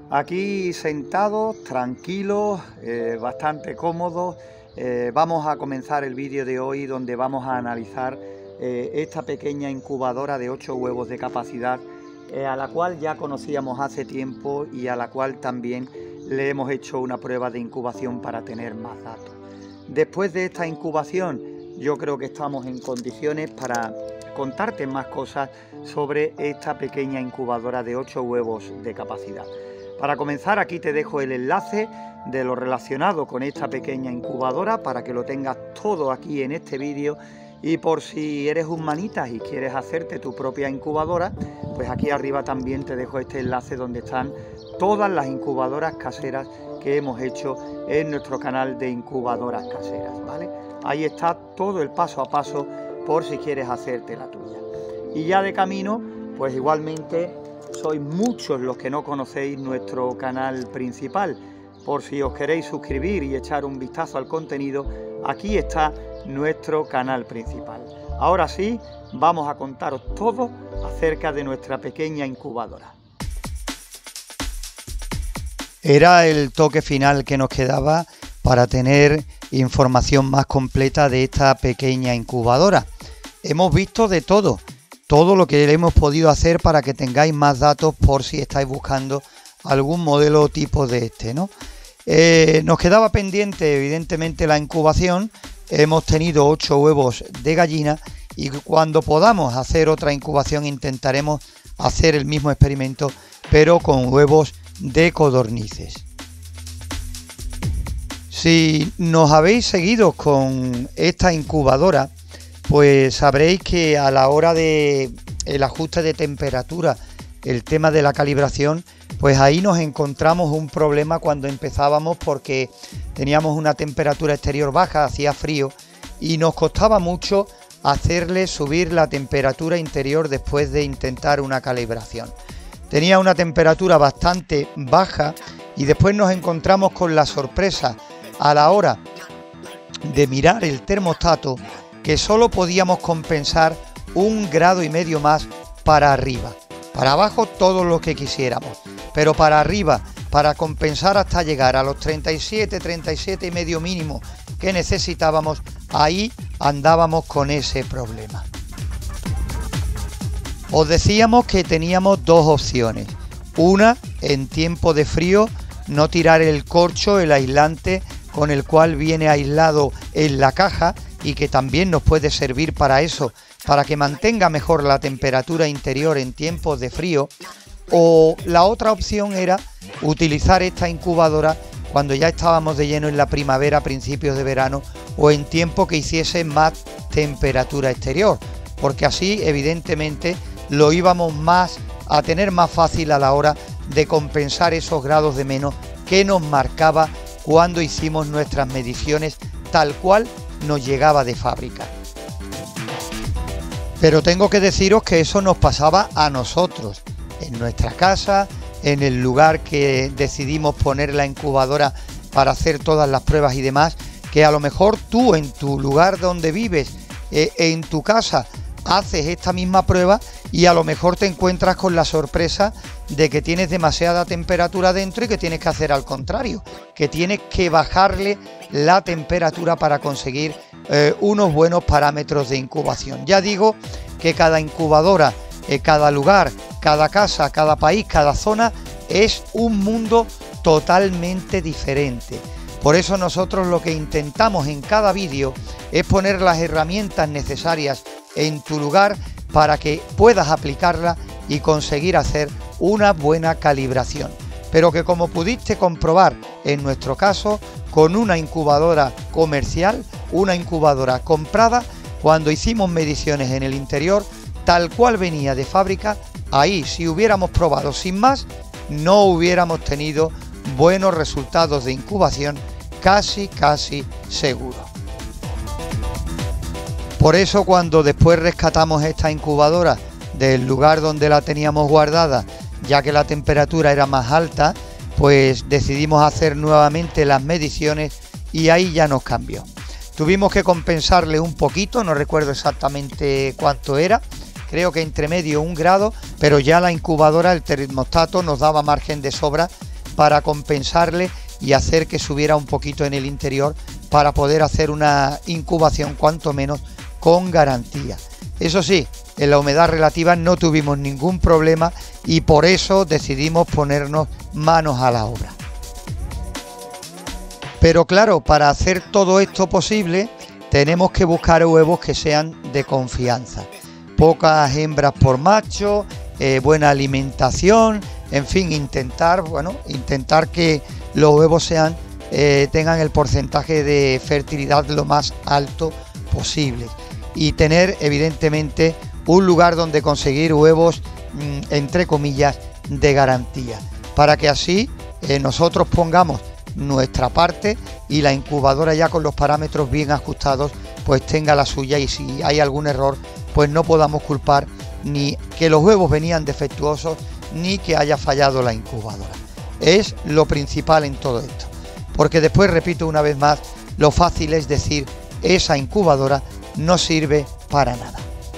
Aquí sentados, tranquilos, bastante cómodos, vamos a comenzar el vídeo de hoy donde vamos a analizar esta pequeña incubadora de 8 huevos de capacidad, a la cual ya conocíamos hace tiempo y a la cual también le hemos hecho una prueba de incubación para tener más datos. Después de esta incubación, yo creo que estamos en condiciones para contarte más cosas sobre esta pequeña incubadora de 8 huevos de capacidad. Para comenzar, aquí te dejo el enlace de lo relacionado con esta pequeña incubadora para que lo tengas todo aquí en este vídeo, y por si eres un manitas y quieres hacerte tu propia incubadora, pues aquí arriba también te dejo este enlace donde están todas las incubadoras caseras que hemos hecho en nuestro canal de incubadoras caseras, ¿vale? Ahí está todo el paso a paso por si quieres hacerte la tuya. Y ya de camino, pues igualmente sois muchos los que no conocéis nuestro canal principal. Por si os queréis suscribir y echar un vistazo al contenido, aquí está nuestro canal principal. Ahora sí, vamos a contaros todo acerca de nuestra pequeña incubadora. Era el toque final que nos quedaba para tener información más completa de esta pequeña incubadora. Hemos visto de todo lo que hemos podido hacer para que tengáis más datos por si estáis buscando algún modelo o tipo de este, ¿no? Nos quedaba pendiente evidentemente la incubación. Hemos tenido 8 huevos de gallina y cuando podamos hacer otra incubación intentaremos hacer el mismo experimento pero con huevos de codornices. Si nos habéis seguido con esta incubadora, pues sabréis que a la hora de el ajuste de temperatura, el tema de la calibración, pues ahí nos encontramos un problema cuando empezábamos, porque teníamos una temperatura exterior baja, hacía frío y nos costaba mucho hacerle subir la temperatura interior después de intentar una calibración. Tenía una temperatura bastante baja y después nos encontramos con la sorpresa a la hora de mirar el termostato que solo podíamos compensar 1,5 grados más para arriba. Para abajo todo lo que quisiéramos, pero para arriba, para compensar hasta llegar a los 37,5 mínimo que necesitábamos, ahí andábamos con ese problema. Os decíamos que teníamos dos opciones. Una, en tiempo de frío, no tirar el corcho, el aislante con el cual viene aislado en la caja y que también nos puede servir para eso, para que mantenga mejor la temperatura interior en tiempos de frío. O la otra opción era utilizar esta incubadora cuando ya estábamos de lleno en la primavera, principios de verano, o en tiempo que hiciese más temperatura exterior, porque así evidentemente lo íbamos a tener más fácil a la hora de compensar esos grados de menos que nos marcaba cuando hicimos nuestras mediciones tal cual nos llegaba de fábrica. Pero tengo que deciros que eso nos pasaba a nosotros, en nuestra casa, en el lugar que decidimos poner la incubadora para hacer todas las pruebas y demás, que a lo mejor tú en tu lugar donde vives, en tu casa, haces esta misma prueba y a lo mejor te encuentras con la sorpresa de que tienes demasiada temperatura dentro y que tienes que hacer al contrario, que tienes que bajarle la temperatura para conseguir unos buenos parámetros de incubación. Ya digo que cada incubadora, cada lugar, cada casa, cada país, cada zona es un mundo totalmente diferente. Por eso nosotros lo que intentamos en cada vídeo es poner las herramientas necesarias en tu lugar para que puedas aplicarla y conseguir hacer una buena calibración. Pero que, como pudiste comprobar en nuestro caso, con una incubadora comercial, una incubadora comprada, cuando hicimos mediciones en el interior, tal cual venía de fábrica, ahí si hubiéramos probado sin más, no hubiéramos tenido buenos resultados de incubación, casi seguro. Por eso, cuando después rescatamos esta incubadora del lugar donde la teníamos guardada, ya que la temperatura era más alta, pues decidimos hacer nuevamente las mediciones y ahí ya nos cambió. Tuvimos que compensarle un poquito, no recuerdo exactamente cuánto era, creo que entre medio 1 grado, pero ya la incubadora, el termostato nos daba margen de sobra para compensarle y hacer que subiera un poquito en el interior para poder hacer una incubación cuanto menos con garantía. Eso sí, en la humedad relativa no tuvimos ningún problema y por eso decidimos ponernos manos a la obra. Pero claro, para hacer todo esto posible tenemos que buscar huevos que sean de confianza. Pocas hembras por macho, buena alimentación, en fin, intentar que los huevos tengan el porcentaje de fertilidad lo más alto posible y tener evidentemente un lugar donde conseguir huevos entre comillas de garantía, para que así nosotros pongamos nuestra parte y la incubadora ya con los parámetros bien ajustados pues tenga la suya, y si hay algún error pues no podamos culpar ni que los huevos venían defectuosos ni que haya fallado la incubadora. Es lo principal en todo esto, porque después, repito una vez más, lo fácil es decir esa incubadora no sirve para nada.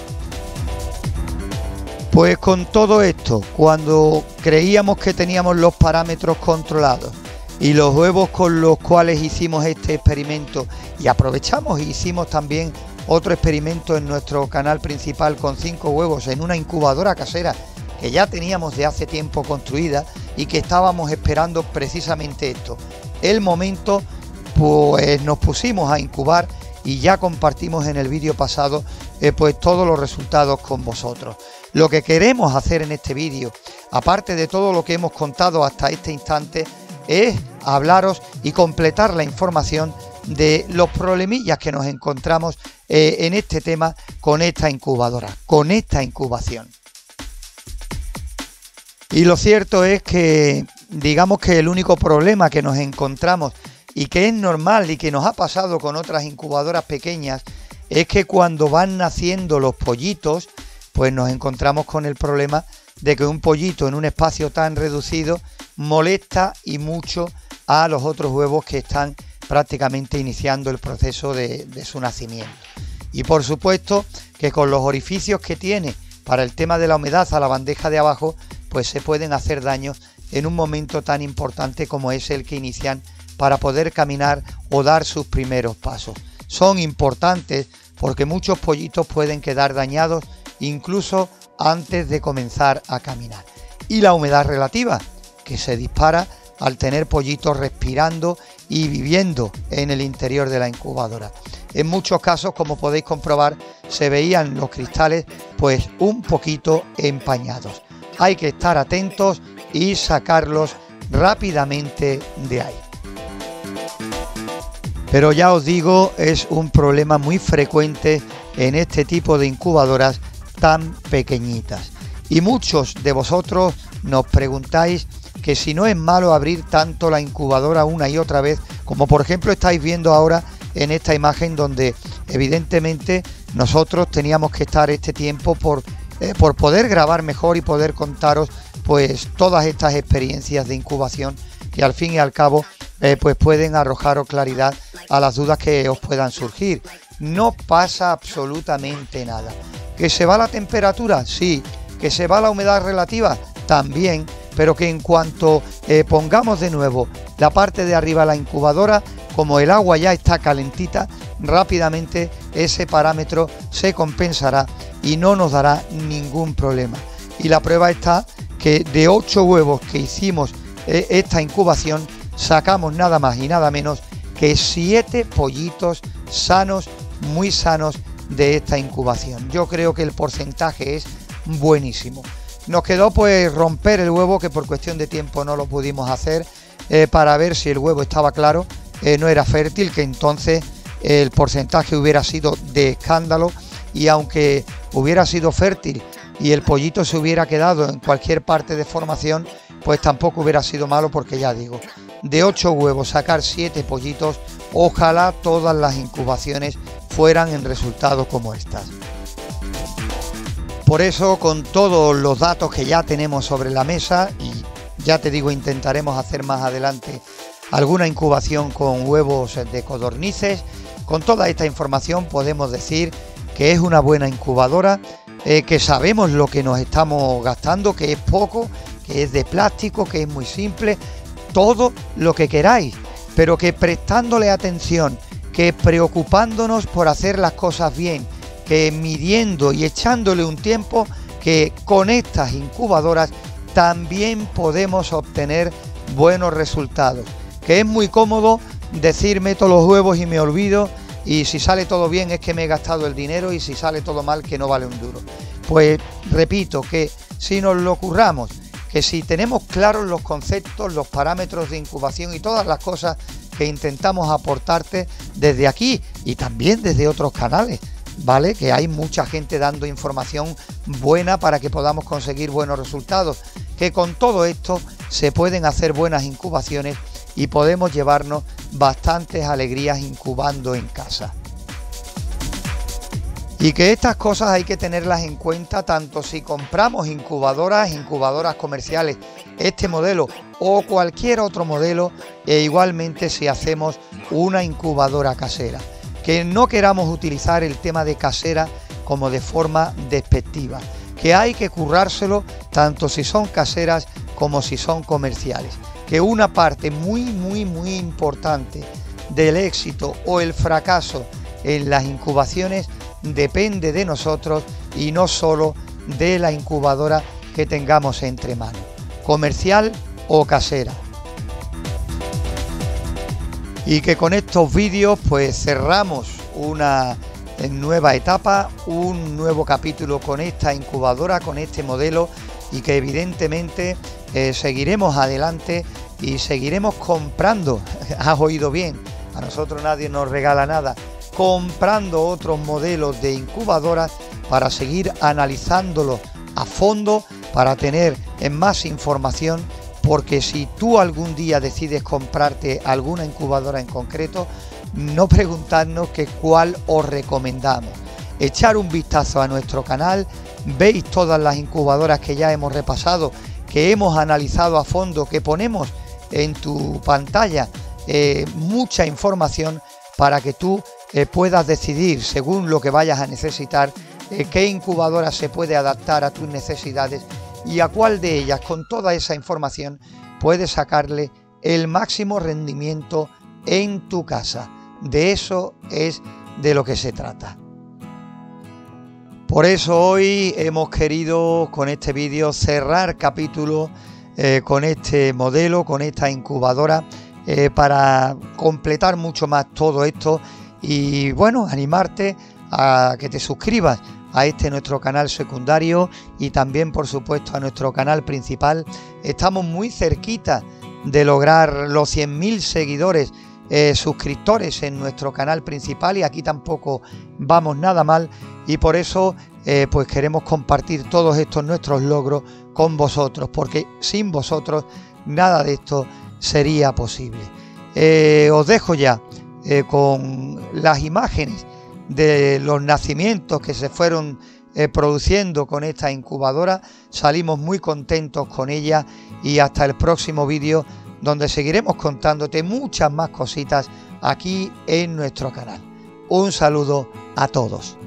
Pues con todo esto, cuando creíamos que teníamos los parámetros controlados y los huevos con los cuales hicimos este experimento, y aprovechamos y hicimos también otro experimento en nuestro canal principal con 5 huevos en una incubadora casera que ya teníamos de hace tiempo construida y que estábamos esperando precisamente esto, el momento, pues nos pusimos a incubar y ya compartimos en el vídeo pasado pues todos los resultados con vosotros. Lo que queremos hacer en este vídeo, aparte de todo lo que hemos contado hasta este instante, es hablaros y completar la información de los problemillas que nos encontramos en este tema con esta incubadora, con esta incubación. Y lo cierto es que, digamos que el único problema que nos encontramos y que es normal y que nos ha pasado con otras incubadoras pequeñas es que cuando van naciendo los pollitos, pues nos encontramos con el problema de que un pollito en un espacio tan reducido molesta y mucho a los otros huevos que están prácticamente iniciando el proceso de su nacimiento. Y por supuesto que con los orificios que tiene para el tema de la humedad a la bandeja de abajo, pues se pueden hacer daños en un momento tan importante como es el que inician para poder caminar o dar sus primeros pasos. Son importantes porque muchos pollitos pueden quedar dañados incluso antes de comenzar a caminar. Y la humedad relativa, que se dispara al tener pollitos respirando y viviendo en el interior de la incubadora. En muchos casos, como podéis comprobar, se veían los cristales pues un poquito empañados. Hay que estar atentos y sacarlos rápidamente de ahí. Pero ya os digo, es un problema muy frecuente en este tipo de incubadoras tan pequeñitas. Y muchos de vosotros nos preguntáis que si no es malo abrir tanto la incubadora una y otra vez, como por ejemplo estáis viendo ahora en esta imagen donde evidentemente nosotros teníamos que estar este tiempo por poder grabar mejor y poder contaros pues todas estas experiencias de incubación que al fin y al cabo pues pueden arrojaros claridad a las dudas que os puedan surgir. No pasa absolutamente nada. ¿Que se va la temperatura? Sí. ¿Que se va la humedad relativa? También, pero que en cuanto pongamos de nuevo la parte de arriba de la incubadora, como el agua ya está calentita, rápidamente ese parámetro se compensará y no nos dará ningún problema. Y la prueba está que de 8 huevos que hicimos esta incubación, sacamos nada más y nada menos que 7 pollitos sanos, muy sanos de esta incubación. Yo creo que el porcentaje es buenísimo. Nos quedó pues romper el huevo, que por cuestión de tiempo no lo pudimos hacer, para ver si el huevo estaba claro, no era fértil, que entonces el porcentaje hubiera sido de escándalo, y aunque hubiera sido fértil y el pollito se hubiera quedado en cualquier parte de formación, pues tampoco hubiera sido malo, porque ya digo, de 8 huevos sacar 7 pollitos, ojalá todas las incubaciones fueran en resultados como estas. Por eso, con todos los datos que ya tenemos sobre la mesa, y ya te digo, intentaremos hacer más adelante alguna incubación con huevos de codornices, con toda esta información podemos decir que es una buena incubadora, que sabemos lo que nos estamos gastando, que es poco, que es de plástico, que es muy simple, todo lo que queráis, pero que prestándole atención, que preocupándonos por hacer las cosas bien, que midiendo y echándole un tiempo, que con estas incubadoras también podemos obtener buenos resultados. Que es muy cómodo decir meto los huevos y me olvido, y si sale todo bien es que me he gastado el dinero, y si sale todo mal que no vale un duro. Pues repito, que si nos lo curramos, que si tenemos claros los conceptos, los parámetros de incubación y todas las cosas que intentamos aportarte desde aquí y también desde otros canales, ¿vale? Que hay mucha gente dando información buena para que podamos conseguir buenos resultados, que con todo esto se pueden hacer buenas incubaciones y podemos llevarnos bastantes alegrías incubando en casa. Y que estas cosas hay que tenerlas en cuenta tanto si compramos incubadoras comerciales, este modelo o cualquier otro modelo, e igualmente si hacemos una incubadora casera. Que no queramos utilizar el tema de casera como de forma despectiva, que hay que currárselo tanto si son caseras como si son comerciales. Que una parte muy importante del éxito o el fracaso en las incubaciones depende de nosotros y no solo de la incubadora que tengamos entre manos, comercial o casera. Y que con estos vídeos pues cerramos una nueva etapa, un nuevo capítulo con esta incubadora, con este modelo, y que evidentemente seguiremos adelante y seguiremos comprando. Has oído bien, a nosotros nadie nos regala nada, comprando otros modelos de incubadoras para seguir analizándolos a fondo, para tener más información, porque si tú algún día decides comprarte alguna incubadora en concreto, no preguntarnos que cuál os recomendamos. Echar un vistazo a nuestro canal, veis todas las incubadoras que ya hemos repasado, que hemos analizado a fondo, que ponemos en tu pantalla mucha información para que tú puedas decidir según lo que vayas a necesitar qué incubadora se puede adaptar a tus necesidades y a cuál de ellas, con toda esa información, puedes sacarle el máximo rendimiento en tu casa. De eso es de lo que se trata. Por eso hoy hemos querido con este vídeo cerrar capítulo con este modelo, con esta incubadora, para completar mucho más todo esto y bueno, animarte a que te suscribas a este nuestro canal secundario y también por supuesto a nuestro canal principal. Estamos muy cerquita de lograr los 100.000 seguidores, suscriptores en nuestro canal principal, y aquí tampoco vamos nada mal, y por eso pues queremos compartir todos estos nuestros logros con vosotros, porque sin vosotros nada de esto sería posible. Os dejo ya con las imágenes de los nacimientos que se fueron produciendo con esta incubadora. Salimos muy contentos con ella, y hasta el próximo vídeo, donde seguiremos contándote muchas más cositas aquí en nuestro canal. Un saludo a todos.